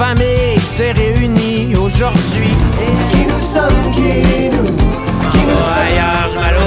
famille s'est réunie aujourd'hui. Qui nous sommes, qui nous sommes. Ailleurs, je